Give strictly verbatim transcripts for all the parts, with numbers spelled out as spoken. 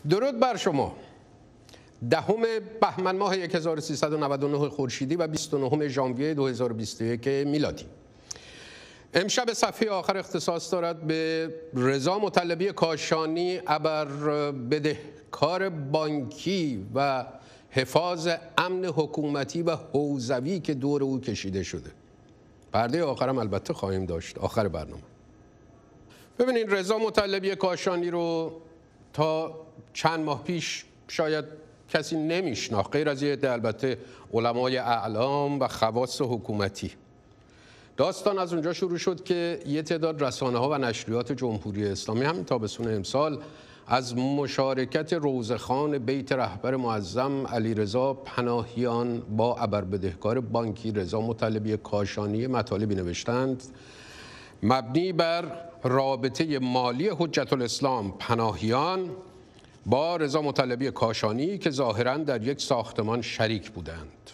درود بر شما. دهم بهمن ماه هزار و سیصد و نود و نه خورشیدی و بیست و نهم ژانویه دو هزار و بیست و یک میلادی. امشب صفحه آخر اختصاص دارد به رضا مطلبی کاشانی ابر بدهکار بانکی و حفاظ امن حکومتی و حوزوی که دور او کشیده شده. پرده آخرم البته خواهیم داشت آخر برنامه. ببینید، رضا مطلبی کاشانی رو تا چند ماه پیش شاید کسی نمیشناخت، غیر از یه عده البته علمای اعلام و خواص حکومتی. داستان از اونجا شروع شد که یه تعداد رسانه‌ها و نشریات جمهوری اسلامی همین تابستون امسال از مشارکت روزخوان بیت رهبر معظم علیرضا پناهیان با ابربدهکار بانکی رضا مطلبی کاشانی مطالبی نوشتند مبنی بر رابطه مالی حجت الاسلام پناهیان با رضا مطلبی کاشانی که ظاهراً در یک ساختمان شریک بودند.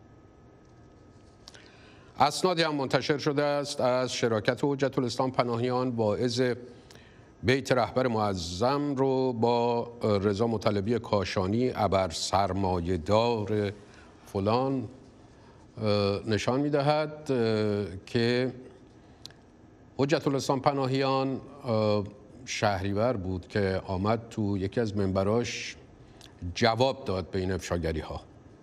اسنادی هم منتشر شده است از شراکت حجت الاسلام پناهیان واعظ بیت رهبر معظم رو با رضا مطلبی کاشانی ابر سرمایه‌دار فلان نشان می‌دهد که حجت الاسلام پناهیان شهریور بود که آمد تو یکی از منبراش جواب داد به این افشاگری ها.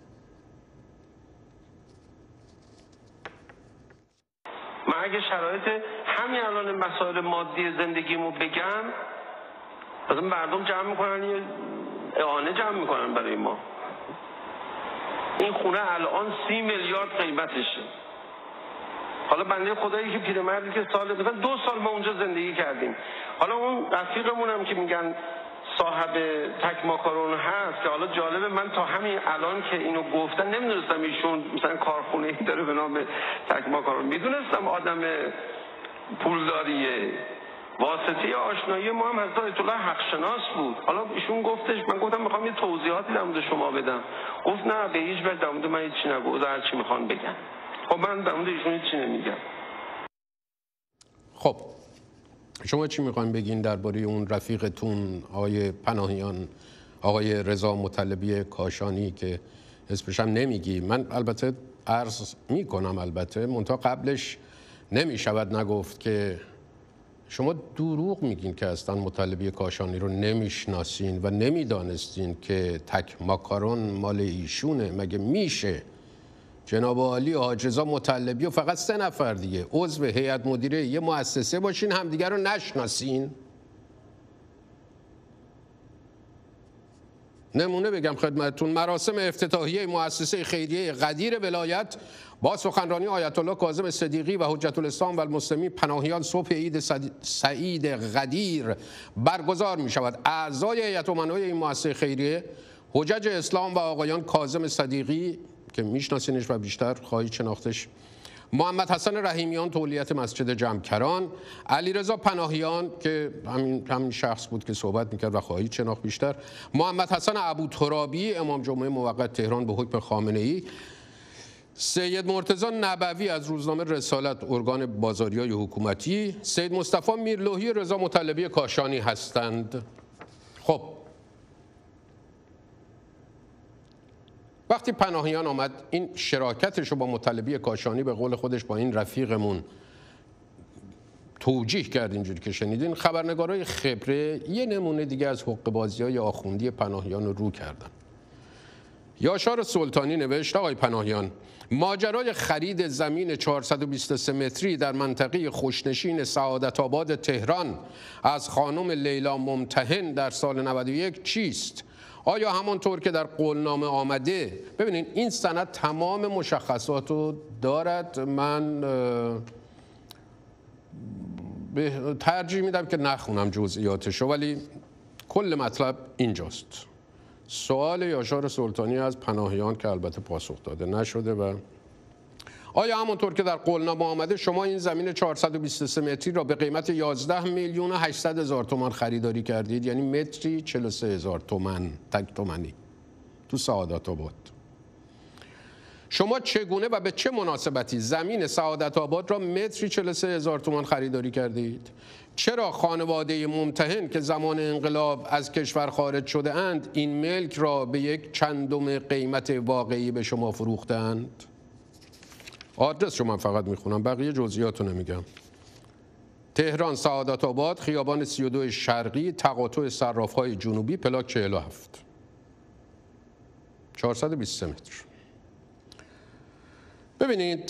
من اگه شرایط همین الان مسائل مادی زندگیمو بگم، مثلا مردم جمع میکنن یه اعانه جمع میکنن برای ما. این خونه الان سی میلیارد قیمتشه. حالا بنده خدایی که پیرمردی که سال مثلا دو سال ما اونجا زندگی کردیم، حالا اون رفیقمون هم که میگن صاحب تک ماکارون هست که حالا جالبه، من تا همین الان که اینو گفتن نمیدونستم ایشون مثلا کارخونه ای داره به نام تک ماکارون. میدونستم آدم پولداریه، واسطه آشنایی ما هم حضرت آیت الله حقشناس بود. حالا ایشون گفتش، من گفتم میخوام یه توضیحاتی در مورد شما بدم، گفت نه به هیچ وجه در مورد من هیچ چیزی نگو، هر چی میخوان بگن. خب من در مورد ایشون چی نمیگم. خب شما چی میخواین بگین درباره اون رفیقتون آقای پناهیان، آقای رضا مطلبی کاشانی که اسمش هم نمیگی؟ من البته عرض میکنم، البته منتها قبلش نمیشود نگفت که شما دروغ میگین که اصلا مطلبی کاشانی رو نمیشناسین و نمیدانستین که تک ماکارون مال ایشونه. مگه میشه جناب عالی حاج رضا مطلبی و فقط سه نفر دیگه عضو هیئت مدیره یه مؤسسه باشین همدیگه رو نشناسین؟ نمونه بگم خدمتتون، مراسم افتتاحیه مؤسسه خیریه قدیر ولایت با سخنرانی آیت الله کاظم صدیقی و حجت الاسلام و المسلمین پناهیان صبح عید سعید قدیر برگزار می شود. اعضای هیئت امنای این مؤسسه خیریه حجج اسلام و آقایان کاظم صدیقی که میشناسینش و بیشتر خواهید شناختش، محمد حسن رحیمیان تولیت مسجد جمکران، علیرضا پناهیان که همین همین شخص بود که صحبت میکرد و خواهید شناخت بیشتر، محمد حسن ابوترابی امام جمعه موقت تهران به حکم خامنه‌ای، سید مرتضی نبوی از روزنامه رسالت ارگان بازاریای حکومتی، سید مصطفی میرلوحی رضا مطلبی کاشانی هستند. خب وقتی پناهیان آمد این شراکتش رو با مطلبی کاشانی به قول خودش با این رفیقمون توجیه کرد، اینجوری که شنیدین، خبرنگارای خبره یه نمونه دیگه از حقه‌بازی‌های آخوندی پناهیان رو رو کردن. یاشار سلطانی نوشت آقای پناهیان، ماجرای خرید زمین چهارصد و بیست و سه متری در منطقه خوشنشین سعادت آباد تهران از خانم لیلا ممتحن در سال نود و یک چیست؟ آیا همانطور که در قولنامه آمده؟ ببینید این سند تمام مشخصات رو دارد. من به ترجیح میدم که نخونم جزئیاتشو، ولی کل مطلب اینجاست. سوال یاشار سلطانی از پناهیان که البته پاسخ داده نشده و آیا همونطور که در قولنامه آمده شما این زمین چهارصد و بیست و سه متری را به قیمت یازده میلیون و هشتصد هزار تومان خریداری کردید؟ یعنی متری چهل و سه هزار تومان تک تومانی تو سعادت آباد. شما چگونه و به چه مناسبتی زمین سعادت آباد را متری چهل و سه هزار تومان خریداری کردید؟ چرا خانواده ممتحن که زمان انقلاب از کشور خارج شده اند این ملک را به یک چندم قیمت واقعی به شما فروختند؟ آدرس شما فقط میخونم، بقیه جزئیات رو نمیگم. تهران سعادت آباد، خیابان سی و دو شرقی، تقاطع صراف‌های جنوبی، پلاک چهل و هفت، چهارصد و بیست و سه متر. ببینید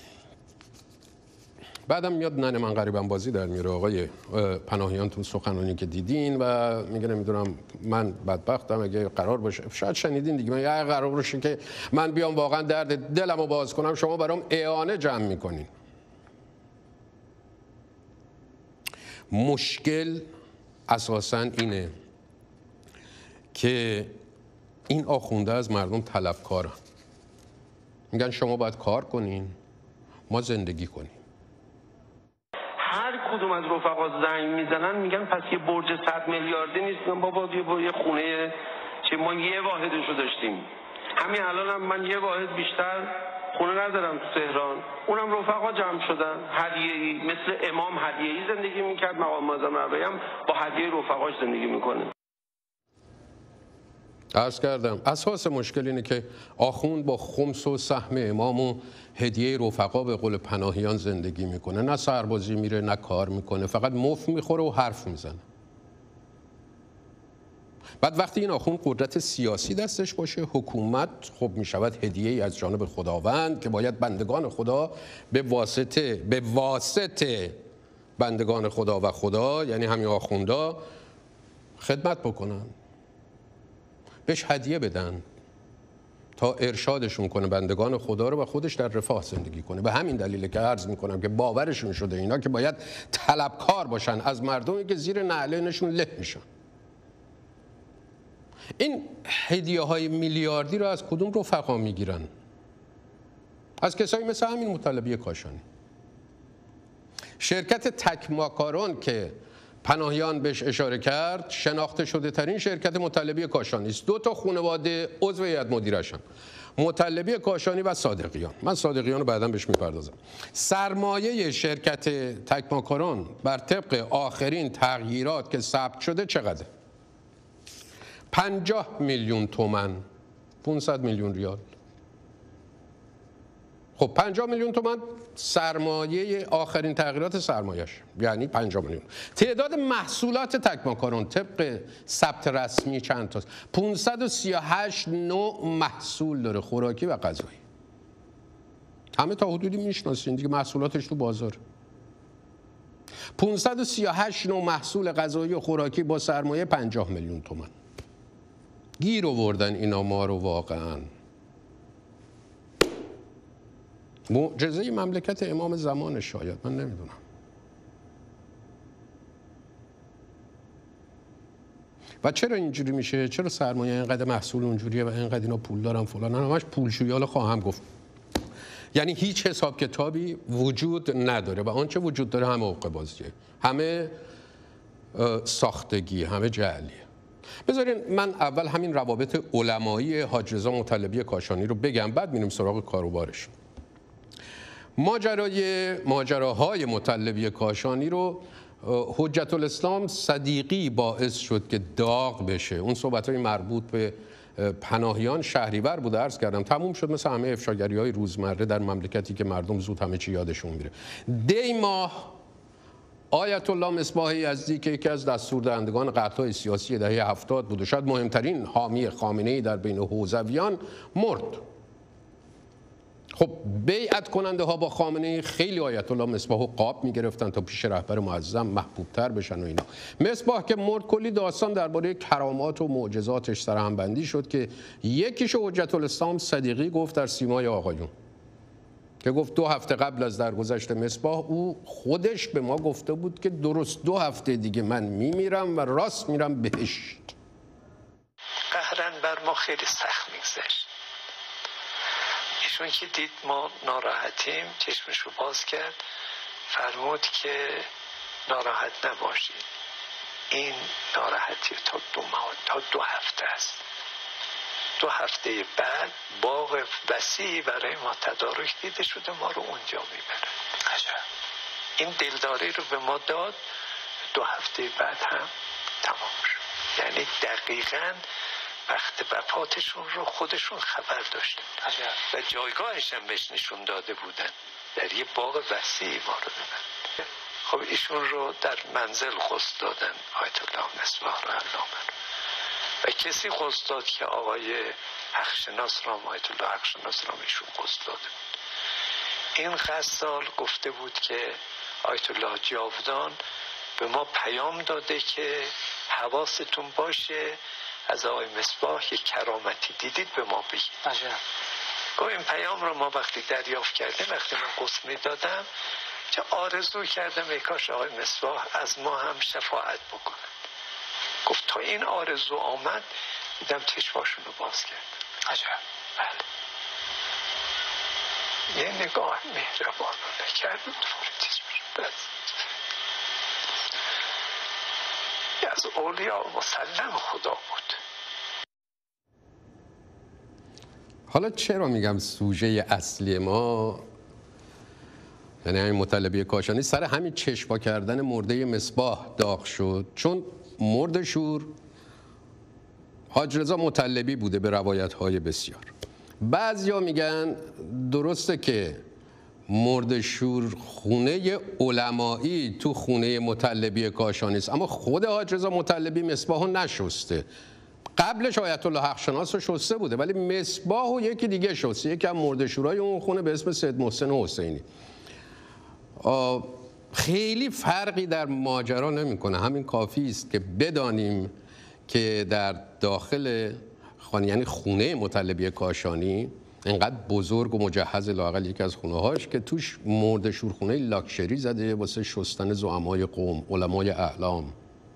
بعدم میاد ننه من غریبم بازی در میاره آقای پناهیان تو سخنرانی که دیدین و میگه نمیدونم من بدبختم اگه قرار باشه، شاید شنیدین دیگه، من یا قرار باشه که من بیام واقعا درد دلمو باز کنم شما برام اعانه جمع میکنین. مشکل اساساً اینه که این آخونده از مردم طلبکارن، میگن شما باید کار کنین ما زندگی کنیم. هر کدوم از رفقا زنگ میزنن میگن پس یه برج صد میلیاردی نیست. میگن بابا یه یه خونه چه ما یه واحدشو داشتیم، همین الانم هم من یه واحد بیشتر خونه ندارم تو تهران، اونم رفقا جمع شدن هدیه‌ای، مثل امام هدیه‌ای زندگی میکرد، مقام معظم رهبری هم با هدیه رفقاش زندگی میکنه. عرض کردم اساس مشکل اینه که آخوند با خمس و سهم امام و هدیه رفقا به قول پناهیان زندگی میکنه، نه سربازی میره نه کار میکنه، فقط مفت میخوره و حرف میزنه. بعد وقتی این آخوند قدرت سیاسی دستش باشه، حکومت خب میشود هدیه‌ای از جانب خداوند که باید بندگان خدا به واسطه به واسطه بندگان خدا و خدا یعنی همین آخوندا خدمت بکنن، بهش هدیه بدن تا ارشادشون کنه بندگان خدا رو و خودش در رفاه زندگی کنه. به همین دلیله که عرض میکنم که باورشون شده اینا که باید طلبکار باشن از مردمی که زیر نعلینشون له میشن. این هدیه های میلیاردی رو از کدوم رفقا میگیرن؟ از کسایی مثل همین مطلبی کاشانی. شرکت تکماکارون که پناهیان بهش اشاره کرد شناخته شده ترین شرکت مطلبی کاشانی است. دو تا خانواده عضو هیئت مدیره‌شن، مطلبی کاشانی و صادقیان. من صادقیان رو بعداً بهش میپردازم. سرمایه شرکت تکماکارون بر طبق آخرین تغییرات که ثبت شده چقدره؟ پنجاه میلیون تومان، پانصد میلیون ریال. خب پنجاه میلیون تومان سرمایه آخرین تغییرات سرمایه‌اش، یعنی پنجاه میلیون. تعداد محصولات تکماکارون طبق ثبت رسمی چند تاست؟ پانصد و سی و هشت نوع محصول داره، خوراکی و غذایی. همه تا حدودی میشناسین دیگه، محصولاتش تو بازار. پانصد و سی و هشت نوع محصول غذایی و خوراکی با سرمایه پنجاه میلیون تومان. گیر آوردن اینا ما رو واقعا. معجزه مملکت امام زمان شاید، من نمیدونم. و چرا اینجوری میشه؟ چرا سرمایه اینقدر محصول اونجوریه و اینقدر اینا پول دارن فلان؟ همش پولشویی. حالا خواهم گفت یعنی هیچ حساب کتابی وجود نداره و آنچه وجود داره همه حقه بازیه، همه ساختگی، همه جعلیه. بذارین من اول همین روابط علمایی حاج رضا مطلبی کاشانی رو بگم، بعد میریم سراغ کاروبارش. ماجرای ماجراهای مطلبی کاشانی رو حجت الاسلام صدیقی باعث شد که داغ بشه. اون صحبت‌های مربوط به پناهیان شهریور بود، عرض کردم تموم شد مثل همه افشاگری‌های روزمره در مملکتی که مردم زود همه چی یادشون میره. دی ماه آیت الله مصباح یزدی که یکی از دستوردهندگان قتل‌های سیاسی دهه هفتاد بود و شاید مهمترین حامی خامنه‌ای در بین حوزویان مرد. خب بیعت کننده ها با خامنه‌ای خیلی آیت الله مصباح قاب می‌گرفتن تا پیش رهبر معظم محبوب‌تر بشن و اینا. مصباح که مرد کلی داستان درباره کرامات و معجزاتش سرهم بندی شد که یکیشو حجت الاسلام صدیقی گفت در سیمای آقایون که گفت دو هفته قبل از درگذشت مصباح او خودش به ما گفته بود که درست دو هفته دیگه من میمیرم و راست میرم بهشت. قهرن بر ما خیلی سخت میگذشت. ایشون که دید ما ناراحتیم چشمش رو باز کرد، فرمود که ناراحت نباشید، این ناراحتی تا دو ماه تا دو هفته است. دو هفته بعد باغ وسیعی برای ما تدارک دیده شده، ما رو اونجا میبرن. این دلداری رو به ما داد، دو هفته بعد هم تمام شد. یعنی دقیقاً وقت وفاتشون رو خودشون خبر داشتن و جایگاهش هم بهش نشون داده بودن، در یه باغ وسیعی ما رو ببرن. خب ایشون رو در منزل غسل دادن، آیت الله مصباح رو علامه، و کسی غسل داد که آقای حقشناس رام، آیت الله حقشناس رام ایشون غسل داده بود. این غسال گفته بود که آیت الله جاودان به ما پیام داده که حواستون باشه از آقای مصباح یک کرامتی دیدید به ما بگید. گفت این پیام رو ما وقتی دریافت کردیم، وقتی من غسل میدادم چه آرزو کردم ای کاش آقای مصباح از ما هم شفاعت بکنن. گفت تا این آرزو آمد دیدم چشماشون رو باز کرد. عجب. بله. یه نگاه مهربانانه کرد و بس. از اولیاء مسلم خدا بود. حالا چرا میگم سوژه اصلی ما، یعنی همین مطلبی کاشانی، سر همین چشوا کردن مرده مصباح داغ شد؟ چون مرد شور حاج رضا مطلبی بوده به روایت‌های بسیار. بعضیا میگن درسته که مرد شور خونه علمایی تو خونه مطلبی کاشانی است، اما خود حاج رضا مطلبی مصباحو نشسته. قبلش آیت الله حقشناس رو شسته بوده، ولی مصباحو یکی دیگه شسته، یکی از مرد شورای اون خونه به اسم سید محسن حسینی. خیلی فرقی در ماجرا نمیکنه. همین کافی است که بدانیم که در داخل خانه، یعنی خونه مطلبی کاشانی، اینقدر بزرگ و مجهز، لااقل یکی از خونه هاش، که توش مرد شورخونه لاکچری زده واسه شستن زعمای قوم، علمای اعلام.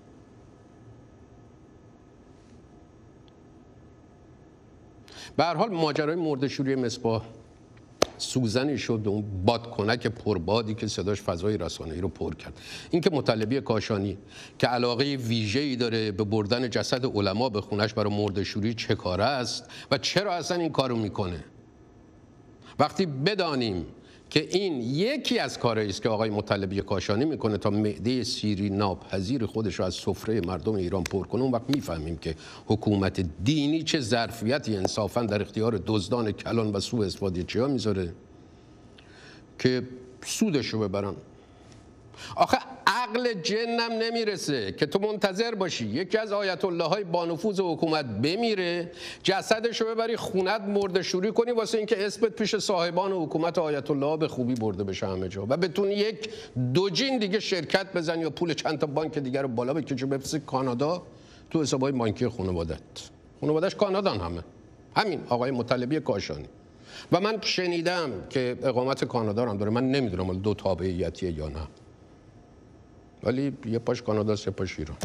به هر حال ماجرای مرد شوری مصباح سوزنی شد، اون بادکنک پربادی که صداش فضای رسانه‌ای رو پر کرد. اینکه مطلبی کاشانی که علاقه ویژه‌ای داره به بردن جسد علما به خونش برای مرد شوری چه کاره است و چرا اصلا این کارو میکنه؟ وقتی بدانیم که این یکی از کارهایی است که آقای مطلبی کاشانی میکنه تا معده سیری ناپذیر خودش رو از سفره مردم ایران پر کنه، اون وقت میفهمیم که حکومت دینی چه ظرفیتی انصافا در اختیار دزدان کلان و سوء استفاده چیا میذاره که سودشو ببرن. آخه عقل جنم نمیرسه که تو منتظر باشی یکی از آیت الله های بانفوذ حکومت بمیره، جسدش رو ببری خونت مرده شوری کنی واسه اینکه اسمت پیش صاحبان حکومت آیت الله به خوبی برده بشه همه جا و بتونی یک دو جین دیگه شرکت بزنی یا پول چند تا بانک دیگر رو بالا بکشی بفرستی کانادا تو حسابای بانکی خانوادت. خانواده‌اش کانادان همه. همین آقای مطلبی کاشانی. و من شنیدم که اقامت کانادا هم داره. من نمیدونم دو تابعیتیه یا نه، ولی یه پاش کانادا، سه پاش ایران.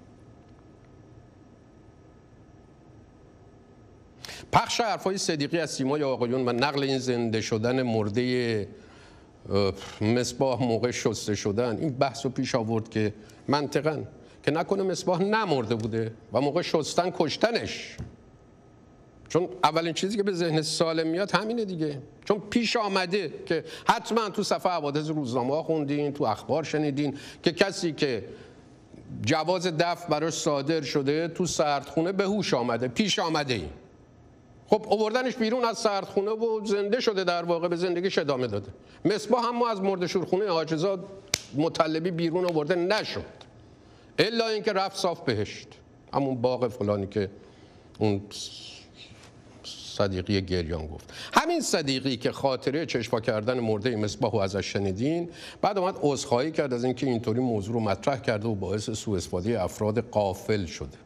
پخش حرفای صدیقی از سیمای آقایون و نقل این زنده شدن مرده مصباح موقع شسته شدن، این بحث رو پیش آورد که منطقاً که نکنه مصباح نمرده بوده و موقع شستن کشتنش. چون اولین چیزی که به ذهن سالم میاد همینه دیگه، چون پیش آمده که حتما تو صفحه حوادث روزنامه ها خوندین، تو اخبار شنیدین که کسی که جواز دفع براش صادر شده تو سردخونه به هوش آمده، پیش آمده این. خب آوردنش بیرون از سردخونه و زنده شده، در واقع به زندگیش ادامه داده. مصباح هم از مرد شورخونه حاج رضا مطلبی بیرون آورده نشد، الا اینکه رفت صاف بهشت، همون باغ فلانی که اون صدیقی گریان گفت. همین صدیقی که خاطره چشوا کردن مرده مصباح و ازش شنیدین، بعد اومد عذرخواهی کرد از اینکه اینطوری موضوع رو مطرح کرده و باعث سوء استفاده افراد غافل شده.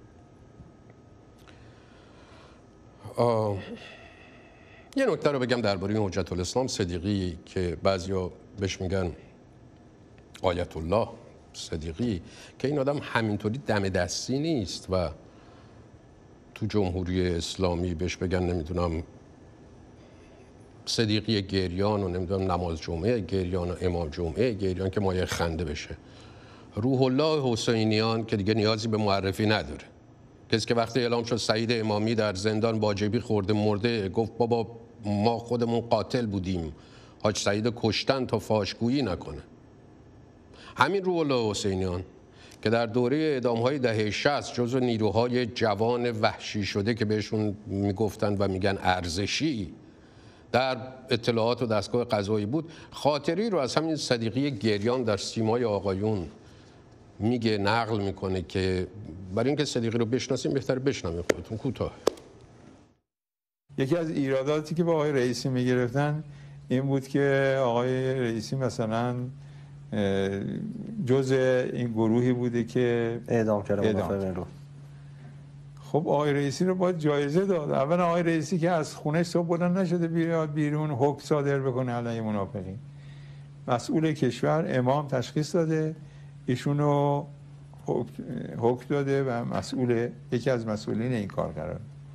یه نکته رو بگم درباره حجت الاسلام صدیقی که بعضیا بهش میگن آیت الله صدیقی، که این آدم همینطوری دم دستی نیست و تو جمهوری اسلامی بهش بگن نمیدونم صدیقی گریان و نمیدونم نماز جمعه گریان و امام جمعه گریان که مایه خنده بشه. روح الله حسینیان که دیگه نیازی به معرفی نداره، کسی که وقتی اعلام شد سعید امامی در زندان واجبی خورده مرده گفت بابا ما خودمون قاتل بودیم، حاج سعید کشتن تا فاحشگویی نکنه. همین روح‌الله حسینیان که در دوره اعدام‌های دهه شصت جزو نیروهای جوان وحشی شده که بهشون میگفتن و میگن ارزشی در اطلاعات و دستگاه قضایی بود، خاطری رو از همین صدیقی گریان در سیمای آقایون میگه، نقل میکنه که برای اینکه صدیقی رو بشناسیم بهتر بشنویم خودتون. کوتاه. یکی از ایراداتی که با آقای رئیسی میگرفتن این بود که آقای رئیسی مثلا جزء این گروهی بوده که اعدام کرده موافقین رو. خب آقای رئیسی رو باید جایزه داد. اول آقای رئیسی که از خونه صبح بلند نشده بیاد بیرون حکم صادر بکنه علیه منافقین. مسئول کشور امام تشخیص داده، ایشونو حکم داده و مسئول، یکی از مسئولین این کار قرار.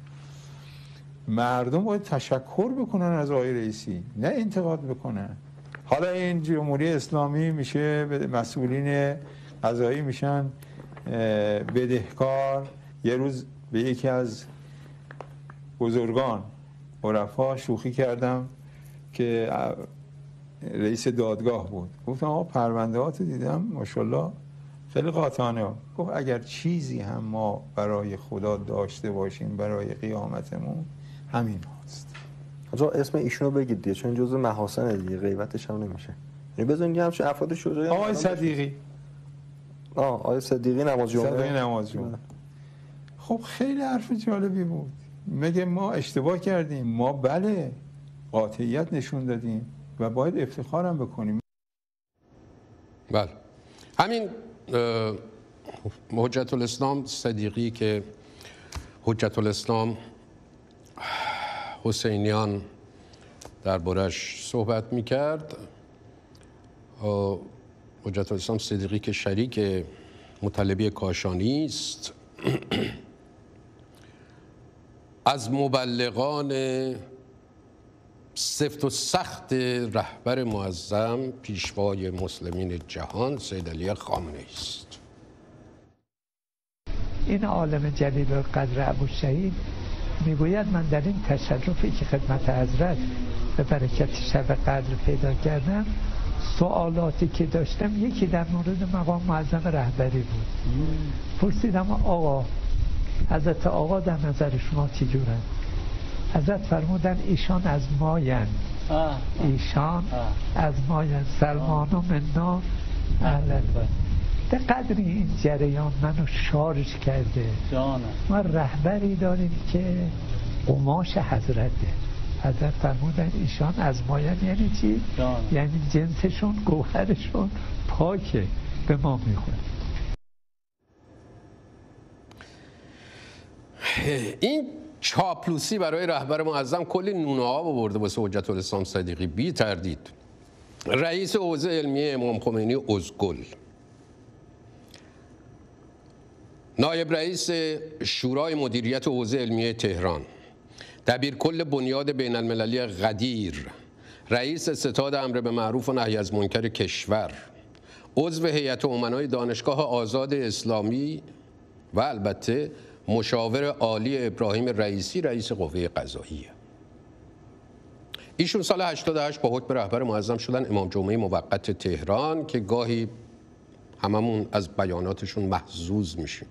مردم باید تشکر بکنن از آقای رئیسی، نه انتقاد بکنن. حالا این جمهوری اسلامی میشه مسئولین قضایی میشن بدهکار. یه روز به یکی از بزرگان عرفا شوخی کردم که رئیس دادگاه بود، گفتم آقا پرونده هاتو دیدم ماشاءالله خیلی قاطعانه. گفت اگر چیزی هم ما برای خدا داشته باشیم برای قیامتمون همین هاست. آقا اسم ایشونو بگید دیگه، چون جزء محاسن دیگه، غیبتش هم نمیشه. یعنی بزنید همچین افراد شجاعی. آقای صدیقی. آه آقای صدیقی نماز جمعه. صدیقی نماز جمعه. خب خیلی حرف جالبی بود. میگه ما اشتباه کردیم، ما بله قاطعیت نشون دادیم و باید افتخارم بکنیم. بله همین حجت الاسلام صدیقی که حجت الاسلام حسینیان دربارش صحبت میکرد، حجت الاسلام صدیقی که شریک مطلبی کاشانی است، از مبلغان سفت و سخت رهبر معظم پیشوای مسلمین جهان سید علی خامنه‌ای است. این عالم جلیل القدر ابوالشهید میگوید من در این تشرفی که خدمت حضرت به برکت شب قدر پیدا کردم، سوالاتی که داشتم یکی در مورد مقام معظم رهبری بود. پرسیدم آقا حضرت آقا در نظر شما چجورن؟ حضرت فرمودن ایشان از ماین، ایشان از ماین، سلمان و منا اهلا. به قدری این جریان منو شارژ کرده. ما رهبری داریم که قماش حضرته. حضرت فرمودن ایشان از ماین یعنی چی؟ جان. یعنی جنسشون، گوهرشون پاکه، به ما میخوره. این چاپلوسی برای رهبر معظم کلی نونه آب آورده واسه حجت الاسلام صدیقی. بی تردید رئیس حوزه علمیه امام خمینی ازگل، نایب رئیس شورای مدیریت حوزه علمیه تهران، دبیرکل بنیاد بین المللی غدیر، رئیس ستاد امر به معروف و نهی از منکر کشور، عضو هیئت امنای دانشگاه آزاد اسلامی و البته مشاور عالی ابراهیم رئیسی رئیس قوه قضاییه. ایشون سال هشتاد و هشت با حکم رهبر معظم شدن امام جمعه موقت تهران که گاهی هممون از بیاناتشون محظوظ میشیم.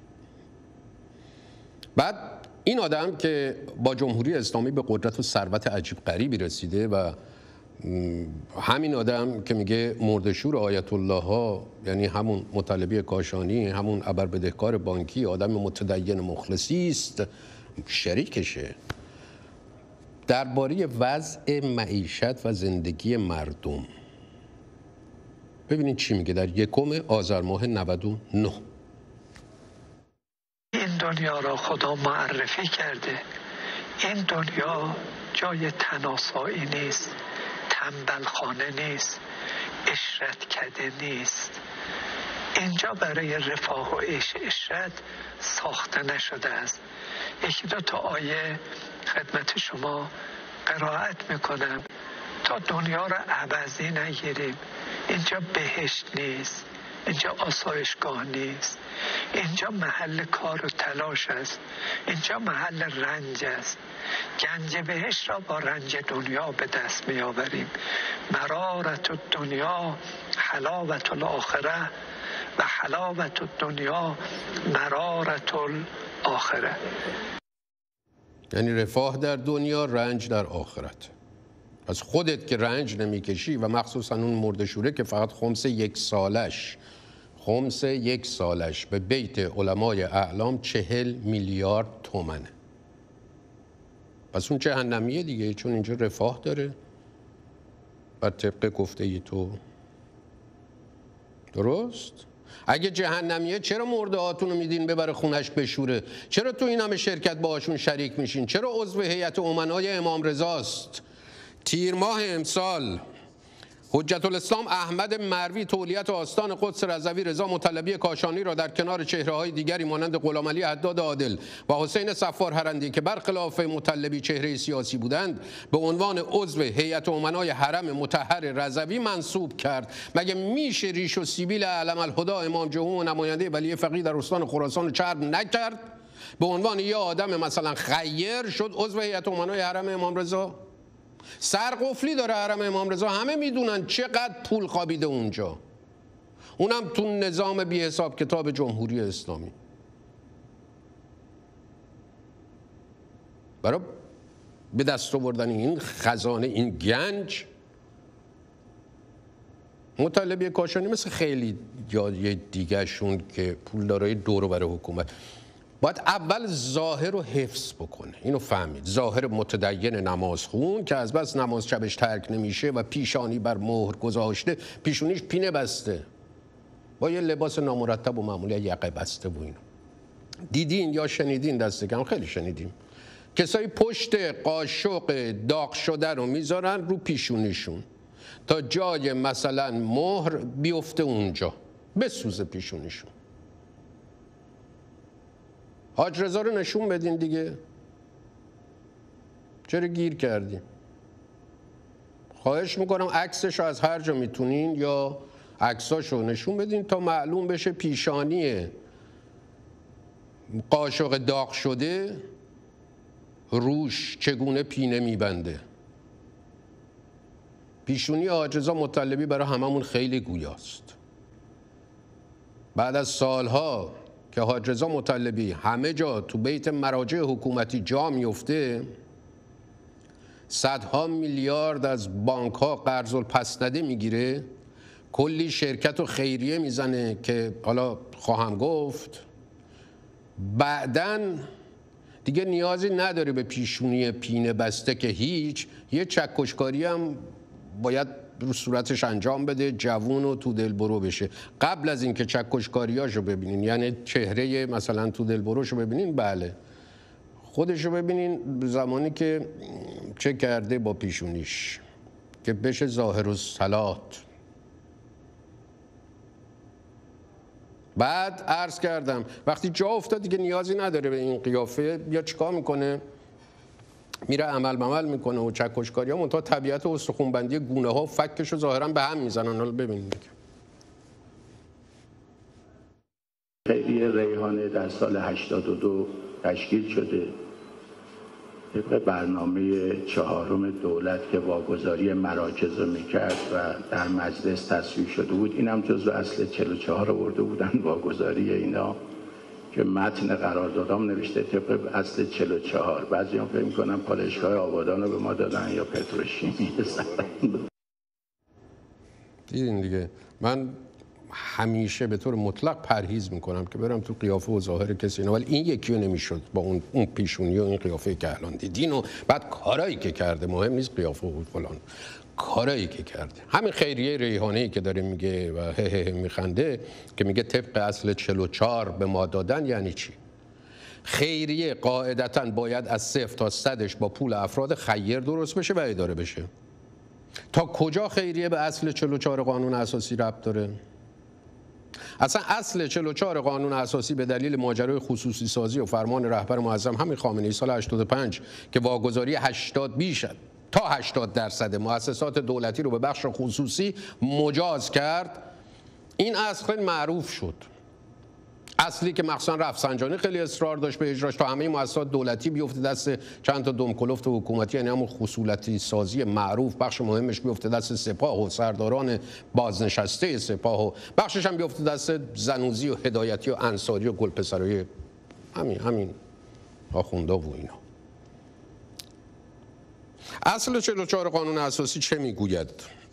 بعد این آدم که با جمهوری اسلامی به قدرت و ثروت عجیب غریبی رسیده و همین آدم که میگه مردشور آیت الله ها، یعنی همون مطلبی کاشانی، همون ابر بدهکار بانکی، آدم متدین مخلصی است، شریکشه درباره وضع معیشت و زندگی مردم. ببینید چی میگه در یکم آذر ماه نود و نه. این دنیا را خدا معرفی کرده. این دنیا جای تناسایی نیست، تنبلخانه نیست، اشرت کده نیست. اینجا برای رفاه و عیش اشرت ساخته نشده است. یکی دو تا آیه خدمت شما قرائت میکنم تا دنیا را عوضی نگیریم. اینجا بهشت نیست، اینجا آسایشگاه نیست، اینجا محل کار و تلاش است، اینجا محل رنج است. گنج بهشت را با رنج دنیا به دست می آوریم. مرارت الدنیا حلاوت الاخره و حلاوت الدنیا مرارت الاخره. یعنی رفاه در دنیا، رنج در آخرت. از خودت که رنج نمیکشی و مخصوصا اون مردشوره که فقط خمس یک سالش خمس یک سالش به بیت علمای اعلام چهل میلیارد تومنه. پس اون جهنمیه دیگه، چون اینجا رفاه داره بر طبق گفته ای تو. درست؟ اگه جهنمیه چرا مرده هاتون رو میدین ببره خونش بشوره؟ چرا تو این همه شرکت باهاشون شریک میشین؟ چرا عضو هیئت امنای امام رضاست؟ تیر ماه امسال حجت الاسلام احمد مروی تولیت آستان قدس رضوی رضا مطلبی کاشانی را در کنار چهره‌های دیگری مانند غلامعلی حداد عادل و حسین صفار هرندی که برخلاف مطلبی چهره سیاسی بودند به عنوان عضو هیئت امنای حرم مطهر رضوی منصوب کرد. مگه میشه ریش و سیبیل علم الهدی امام جمهور و نماینده ولی فقیه در استان خراسان چرب نکرد؟ به عنوان یه آدم مثلا خیر شد عضو هیئت امنای حرم امام رضا؟ سرقفلی داره حرم امام رضا، همه میدونن چقدر پول خوابیده اونجا، اونم تو نظام بی حساب کتاب جمهوری اسلامی. برای به دست آوردن این خزانه، این گنج، مطلبی کاشانی مثل خیلی جای دیگه شون که پول دارای دور برای حکومت باید اول ظاهر رو حفظ بکنه. اینو فهمید، ظاهر متدین نماز خون که از بس نماز شبش ترک نمیشه و پیشانی بر مهر گذاشته، پیشونیش پینه بسته با یه لباس نامرتب و معمولی یقه بسته و اینو دیدین یا شنیدین؟ دست کم خیلی شنیدیم کسایی پشت قاشق داغ شده رو میذارن رو پیشونیشون تا جای مثلا مهر بیفته اونجا بسوزه پیشونیشون. حاج رضا رو نشون بدین دیگه، چرا گیر کردین؟ خواهش میکنم عکسش رو از هر جا میتونین یا عکساشو نشون بدین تا معلوم بشه پیشانی قاشق داغ شده روش چگونه پینه میبنده. پیشونی حاج رضا مطلبی برای هممون خیلی گویاست. بعد از سالها که حاج رضا مطلبی همه جا تو بیت مراجع حکومتی جا میفته، صدها میلیارد از بانک ها قرض الپسنده میگیره، کلی شرکت و خیریه میزنه که حالا خواهم گفت، بعدن دیگه نیازی نداره به پیشونی پینه بسته که هیچ، یه چکشکاری هم باید رو صورتش انجام بده، جوون و تو دل برو بشه. قبل از اینکه چکشکاریاشو ببینین، یعنی چهره مثلا تو دل بروشو ببینین، بله خودشو ببینین زمانی که چه کرده با پیشونیش که بشه ظاهر الصلات. بعد عرض کردم وقتی جا افتاد دیگه نیازی نداره به این قیافه، یا چیکار میکنه؟ میره عمل ممل میکنه و چکشکاری ها منتها طبیعت و استخونبندی گونه ها و فکش رو ظاهرا به هم میزنن. حالا ببینید دیگه. خیریه ریحانه در سال هشتاد و دو تشکیل شده طبق برنامه چهارم دولت که واگذاری مراکز رو میکرد و در مجلس تصویب شده بود. این هم جزو اصل چهل و چهار آورده بودن واگذاری اینا که متن قراردادام نوشته طبق اصل چهل و چهار. بعضی هم فکر میکنن پالایشگاه آبادان رو به ما دادن یا پتروشیمی. دیدین دیگه، من همیشه به طور مطلق پرهیز میکنم که برم تو قیافه و ظاهر کسی اینا، ولی این یکی رو نمیشد با اون اون پیشونی و این قیافه که الان دیدین و بعد کارایی که کرده، مهم نیست قیافه و فلان، کارایی که کرده. همین خیریه ریحانه‌ای که داره میگه و هه هه میخنده که میگه طبق اصل چهل و چهار به ما دادن، یعنی چی؟ خیریه قاعدتاً باید از صفر تا صدش با پول افراد خیر درست بشه و اداره بشه. تا کجا خیریه به اصل چهل و چهار قانون اساسی ربط داره؟ اصلا اصل چهل و چهار قانون اساسی به دلیل ماجرای خصوصی سازی و فرمان رهبر معظم همین خامنه‌ای سال هشتاد و پنج که واگذاری هشتاد بیش تا هشتاد درصد مؤسسات دولتی رو به بخش خصوصی مجاز کرد، این اصل خیلی معروف شد، اصلی که مخصوصا رفسنجانی خیلی اصرار داشت به اجراش تا همه مؤسسات دولتی بیفته دست چند تا دمکلفت حکومتی، یعنی همون خصولتی سازی معروف، بخش مهمش بیفته دست سپاه و سرداران بازنشسته سپاه و بخشش هم بیفته دست زنوزی و هدایتی و انصاری و گلپسرای همین همین آخوندا و اینا. اصل چهل و چهار قانون اساسی چه میگوید؟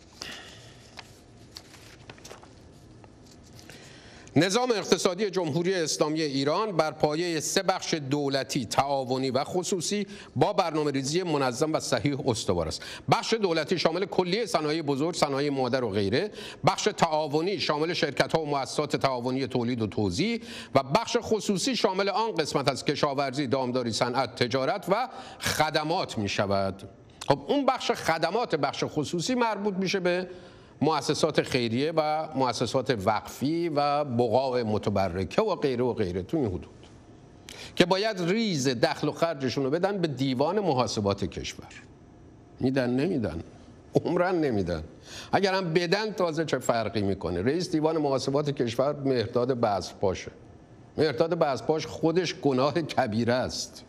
نظام اقتصادی جمهوری اسلامی ایران بر پایه سه بخش دولتی، تعاونی و خصوصی با برنامه‌ریزی منظم و صحیح استوار است. بخش دولتی شامل کلیه صنایع بزرگ، صنایع مادر و غیره، بخش تعاونی شامل شرکت‌ها و مؤسسات تعاونی تولید و توزیع و بخش خصوصی شامل آن قسمت از کشاورزی، دامداری، صنعت، تجارت و خدمات می‌شود. خب اون بخش خدمات بخش خصوصی مربوط میشه به مؤسسات خیریه و مؤسسات وقفی و بقاع متبرکه و غیره و غیره تو این حدود که باید ریز دخل و خرجشون رو بدن به دیوان محاسبات کشور. میدن نمیدن؟ عمرن نمیدن. اگر هم بدن تازه چه فرقی میکنه؟ رئیس دیوان محاسبات کشور مهرداد بزرپاشه. مهرداد بزرپاش خودش گناه کبیره است.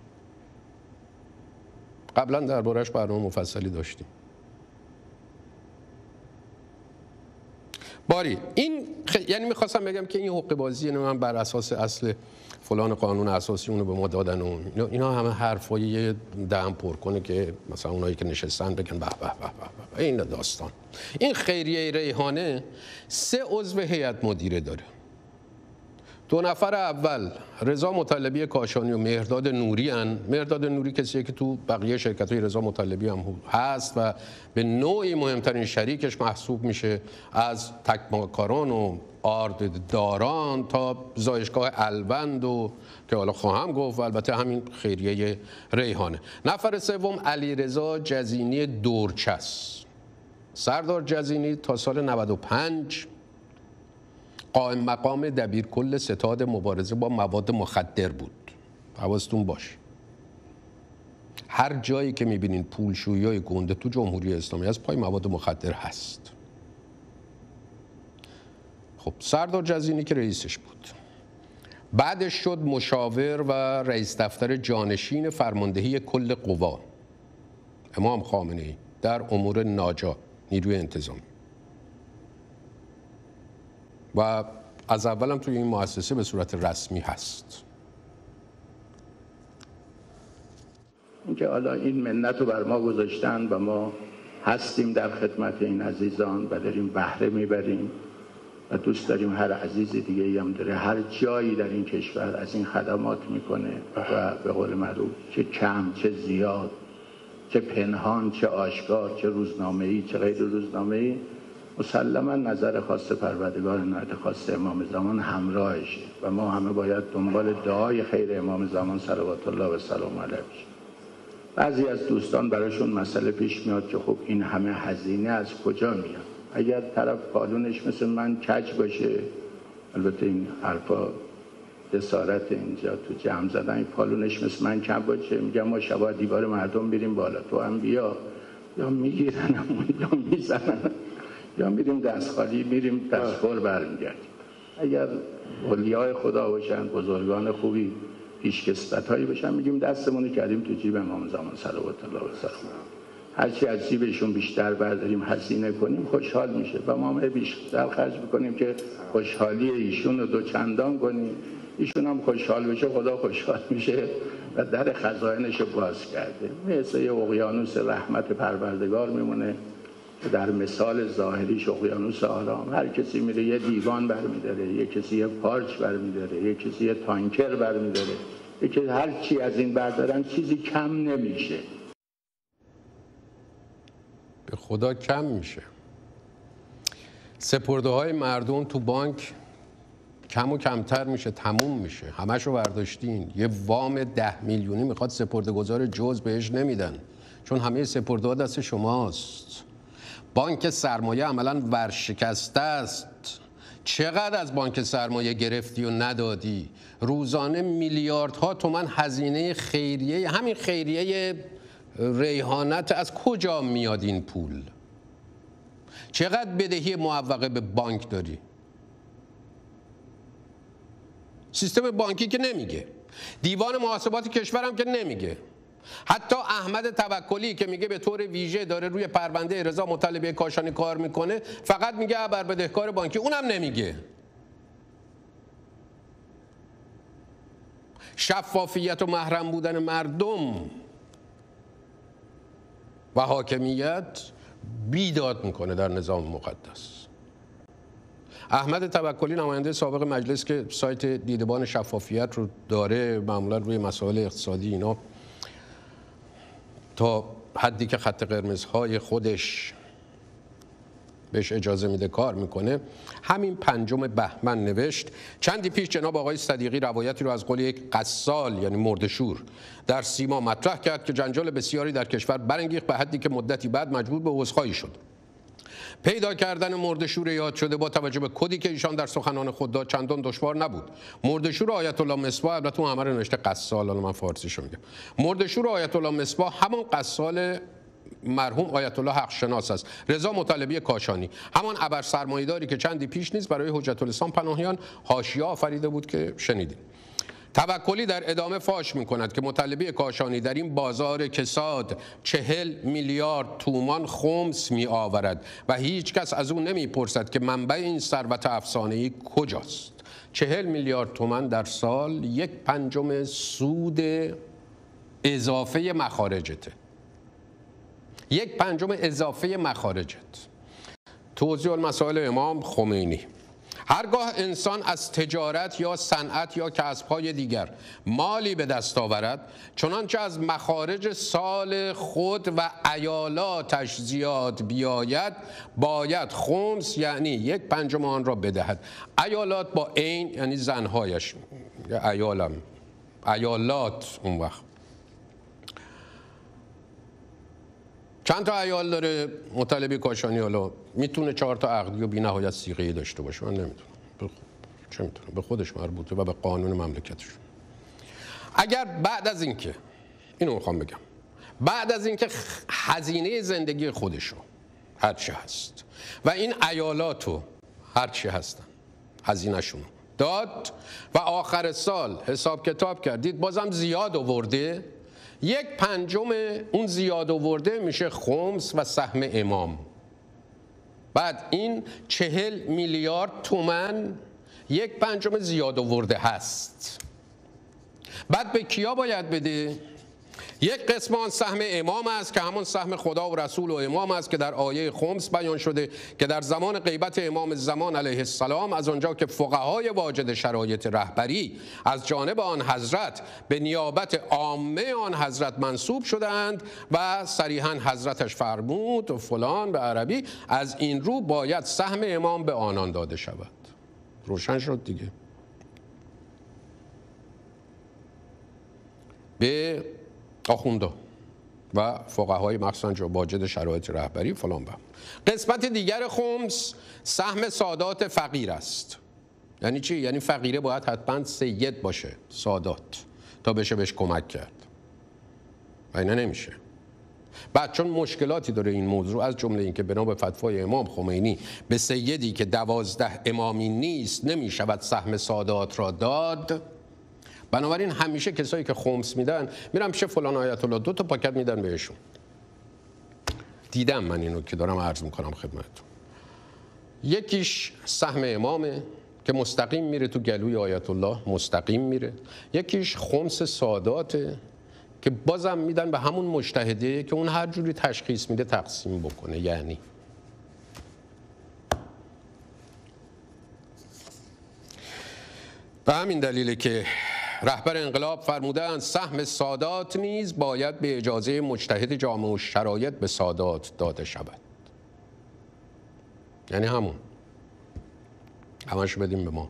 قبلا دربارش برنامه مفصلی داشتیم. باری این خ... یعنی میخواستم بگم که این حقوق بازی یعنی من بر اساس اصل فلان قانون اساسی اونو به ما دادن و اینا, اینا همه حرفای دهن پر کنه که مثلا اونایی که نشستن بگن به به به به این داستان. این خیریه ریحانه سه عضو هیئت مدیره داره. دو نفر اول رضا مطلبی کاشانی و مهرداد نوری هن. مهرداد نوری کسیه که تو بقیه شرکت‌های رضا مطلبی هم هست و به نوعی مهمترین شریکش محسوب میشه، از تکماکاران و آردداران تا زایشگاه الوند و که حالا خواهم گفت و البته همین خیریه ریحانه. نفر سوم علیرضا جزینی دورچس. سردار جزینی تا سال نود و پنج قائم مقام دبیرکل ستاد مبارزه با مواد مخدر بود. حواستون باشه. هر جایی که میبینین پولشویی گنده تو جمهوری اسلامی از پای مواد مخدر هست. خب سردار جزینی که رئیسش بود، بعدش شد مشاور و رئیس دفتر جانشین فرماندهی کل قوا امام خامنه‌ای در امور ناجا نیروی انتظامی و از اولم توی این مؤسسه به صورت رسمی هست. اینکه حالا این منت رو بر ما گذاشتن و ما هستیم در خدمت این عزیزان و داریم بهره میبریم و دوست داریم هر عزیز دیگه ای هم داره هر جایی در این کشور از این خدمات میکنه و به قول معروف چه کم چه زیاد، چه پنهان چه آشکار، چه روزنامه‌ای چه غیر روزنامه‌ای، مسلما نظر خاص پروردگار عنایت خاص امام زمان همراهشه و ما همه باید دنبال دعای خیر امام زمان صلوات الله و سلام علیه باشیم. بعضی از دوستان براشون مسئله پیش میاد که خب این همه هزینه از کجا میاد؟ اگر طرف پالونش مثل من کج باشه، البته این حرفا جسارت اینجا تو جمع زدن، این پالونش مثل من کج باشه، میگم ما شبا دیوار مردم بریم بالا، تو هم بیا، یا میگیرن یا میزنن یا میریم دست خالی میریم دست پر برمیگردیم. اگر اولیاء خدا باشن، بزرگان خوبی، پیشکسوت هایی باشن، میگیم دستمون رو کردیم تو جیب امام زمان صلوات الله و سلام. هرچی از جیبشون بیشتر برداریم هزینه کنیم خوشحال میشه و ما هم بیشتر خرج میکنیم که خوشحالی ایشون رو دو چندان کنیم، ایشون هم خوشحال بشه خدا خوشحال میشه و در خزائنش رو باز کرده. مثل یه اقیانوس رحمت پروردگار میمونه در مثال ظاهریش اقیانوس آرام. هر کسی میره یه دیوان برمیداره، یه کسی یه پارچ برمیداره، یه کسی یه تانکر برمیداره، یه کسی هر چی از این بردارن چیزی کم نمیشه. به خدا کم میشه. سپرده های مردم تو بانک کم و کمتر میشه، تموم میشه. همشو برداشتین. یه وام ده میلیونی میخواد سپرده گذار جز بهش نمیدن چون همه سپرده ها دست شماست. بانک سرمایه عملاً ورشکسته است. چقدر از بانک سرمایه گرفتی و ندادی؟ روزانه میلیاردها تومان هزینه خیریه، همین خیریه ریحانت از کجا میاد این پول؟ چقدر بدهی معوقه به بانک داری؟ سیستم بانکی که نمیگه، دیوان محاسبات کشور هم که نمیگه، حتی احمد توکلی که میگه به طور ویژه داره روی پرونده رضا مطلبی کاشانی کار میکنه فقط میگه ابر بدهکار بانکی، اونم نمیگه. شفافیت و محرم بودن مردم و حاکمیت بیداد میکنه در نظام مقدس. احمد توکلی نماینده سابق مجلس که سایت دیدبان شفافیت رو داره، معمولا روی مسائل اقتصادی اینا تا حدی که خط قرمزهای خودش بهش اجازه میده کار میکنه، همین پنجم بهمن نوشت چندی پیش جناب آقای صدیقی روایتی رو از قول یک قصال یعنی مرده‌شور در سیما مطرح کرد که جنجال بسیاری در کشور برانگیخت به حدی که مدتی بعد مجبور به عذرخواهی شد. پیدا کردن مرده‌شور یاد شده با توجه به کدی که ایشان در سخنان خود داد چندان دشوار نبود. مرده‌شور آیت الله مصباح، البته اون همه رو نوشته قصال، الان من فارسیشو میگم. مرده‌شور آیت الله مصباح همان قصال مرحوم آیت الله حق شناس است. رضا مطلبی کاشانی همان ابر سرمایه‌داری که چندی پیش نیز برای حجت الاسلام پناهیان حاشیه آفریده بود که شنیدیم. توکلی در ادامه فاش می‌کند که مطلبی کاشانی در این بازار کساد چهل میلیارد تومان خمس می‌آورد و هیچ کس از او نمی‌پرسد که منبع این ثروت افسانه‌ای کجاست. چهل میلیارد تومان در سال یک پنجم سود اضافه مخارجته. یک پنجم اضافه مخارجت. توضیح المسائل امام خمینی: هرگاه انسان از تجارت یا صنعت یا کسب‌های دیگر مالی به دست آورد، چنانچه از مخارج سال خود و عیالاتش زیاد بیاید، باید خمس یعنی یک پنجم آن را بدهد. عیالات با عین یعنی زنهایش، عیالم عیالات. اون وقت چند تا عیال داره مطلبی کاشانی؟ حالا میتونه چهار تا عقدی و بی نهایت صیغه‌ای داشته باشه، من نمیدونم، بخ... چه میتونم، به خودش مربوطه و به قانون مملکتش. اگر بعد از اینکه اینو میخوام بگم، بعد از اینکه هزینه زندگی خودشو هر چی هست و این عیالاتو هر چی هستن هزینه‌شون داد و آخر سال حساب کتاب کردید بازم زیاد آورده، یک پنجم اون زیاد آورده میشه خمس و سهم امام. بعد این چهل میلیارد تومان یک پنجم زیاد آورده هست. بعد به کیا باید بده؟ یک قسم آن سهم امام است که همون سهم خدا و رسول و امام است که در آیه خمس بیان شده که در زمان غیبت امام زمان علیه السلام، از آنجا که فقهای واجد شرایط رهبری از جانب آن حضرت به نیابت عامه آن حضرت منصوب شدند و صریحاً حضرتش فرمود و فلان به عربی، از این رو باید سهم امام به آنان داده شود. روشن شد دیگه. به آخوندا و فقهای مخصوصا واجد شرایط رهبری فلان بهم. قسمت دیگر خمس سهم سادات فقیر است. یعنی چی؟ یعنی فقیره باید حتما سید باشه، سادات، تا بشه بهش کمک کرد و اینا نمیشه. بعد چون مشکلاتی داره این موضوع، از جمله اینکه بنا به فتوای امام خمینی به سیدی که دوازده امامی نیست نمیشود سهم سادات را داد، بنابراین همیشه کسایی که خمس میدن میرن پیش فلان آیت الله دو تا پاکت میدن بهشون. دیدم من اینو که دارم عرض میکنم خدمتتون. یکیش سهم امامه که مستقیم میره تو گلوی آیت الله، مستقیم میره. یکیش خمس ساداته که بازم میدن به همون مجتهده که اون هر جوری تشخیص میده تقسیم بکنه. یعنی به همین دلیله که رهبر انقلاب فرمودند سهم سادات نیز باید به اجازه مجتهد جامع و شرایط به سادات داده شود. یعنی همون همش بدیم به ما.